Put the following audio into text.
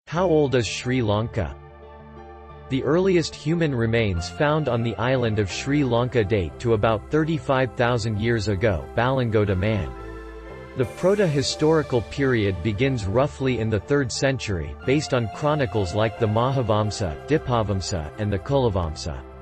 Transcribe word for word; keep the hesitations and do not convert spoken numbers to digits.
How old is Sri Lanka? The earliest human remains found on the island of Sri Lanka date to about thirty-five thousand years ago, Balangoda man. The proto-historical period begins roughly in the third century, based on chronicles like the Mahavamsa, Dipavamsa, and the Kulavamsa.